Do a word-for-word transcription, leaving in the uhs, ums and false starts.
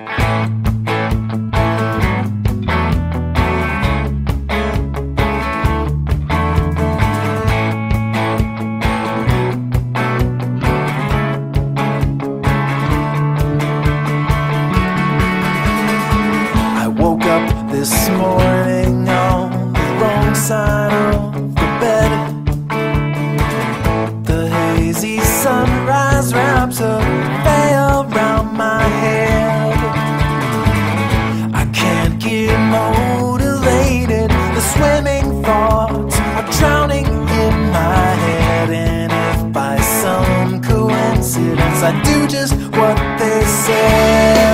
This morning on the wrong side of the bed, the hazy sunrise wraps a veil around my head. I can't get motivated, the swimming thoughts are drowning in my head. And if by some coincidence I do just what they said,